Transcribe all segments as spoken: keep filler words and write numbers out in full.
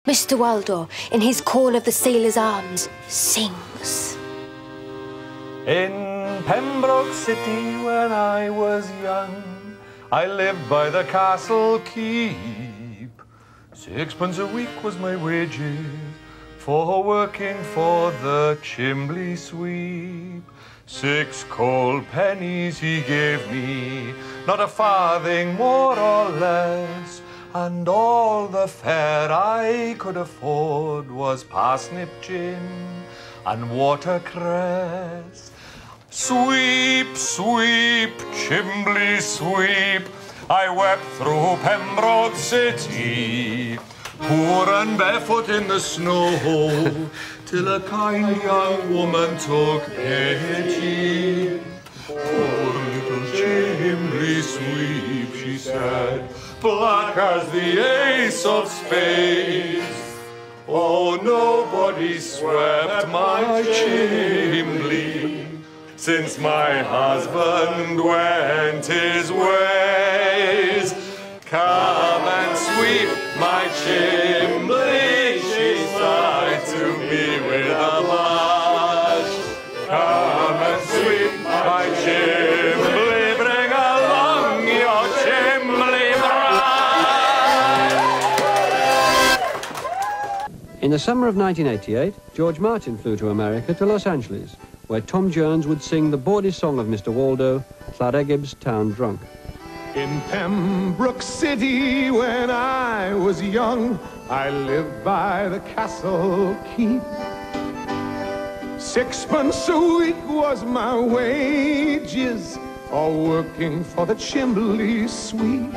Mister Waldo, in his Call of the Sailor's Arms, sings. In Pembroke City when I was young, I lived by the castle keep. Sixpence a week was my wages for working for the chimbley sweep. Six cold pennies he gave me, not a farthing more or less, and all the fare I could afford was parsnip gin and watercress. Sweep, sweep, chimbley sweep, I wept through Pembroke City, poor and barefoot in the snow, till a kind young woman took pity. Poor little chimbley sweep, she said, black as the ace of spades. Oh, nobody swept my chimbley since my husband went his ways. Come and sweep my chimbley, she sighed to me with a blush. Come and sweep my chimbley, bring along your chimbley brush. In the summer of nineteen eighty-eight, George Martin flew to America, to Los Angeles, where Tom Jones would sing the bawdy song of Mister Waldo, Clara Town Drunk. In Pembroke City when I was young, I lived by the castle keep. Sixpence a week was my wages for working for the chimbley sweep.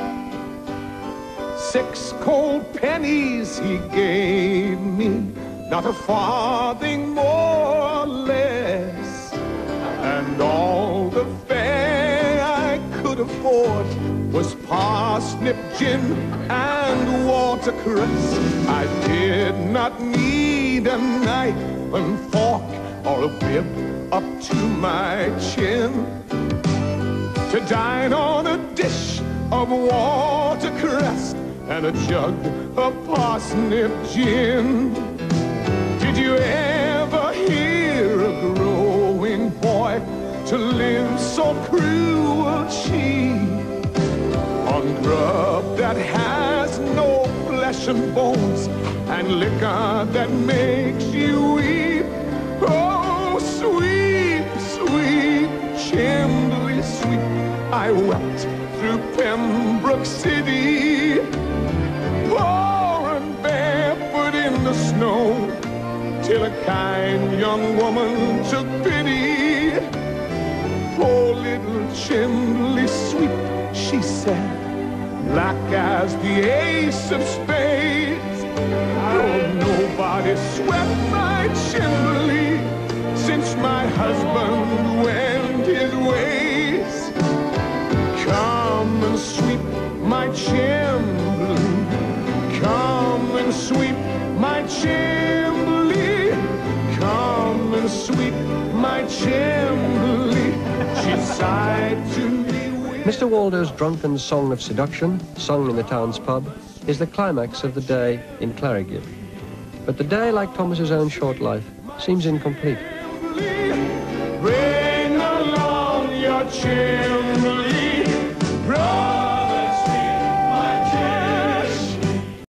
Six cold pennies he gave me, not a farthing more or less, and all the fare I could afford was parsnip gin and watercress. I did not need a knife and fork or a whip up to my chin to dine on a dish of watercress and a jug of parsnip gin. Did you ever hear a growing boy to live so cruel cheap on grub that has no flesh and bones and liquor that makes you weep? Oh, sweep, sweep, chimbley sweep, I wept through Pembroke City, poor and barefoot in the snow, till a kind young woman took pity. Poor little chimbley sweep, she said, black as the ace of spades. Oh, nobody swept my chimbley since my husband went his ways. Come and sweep my chimbley, come and sweep my chimbley, come and sweep my chimbley, she sighed to me with... Mister Waldo's drunken song of seduction, sung in the town's pub, is the climax of the day in Clarigib. But the day, like Thomas's own short life, seems incomplete. Bring along your chimbley.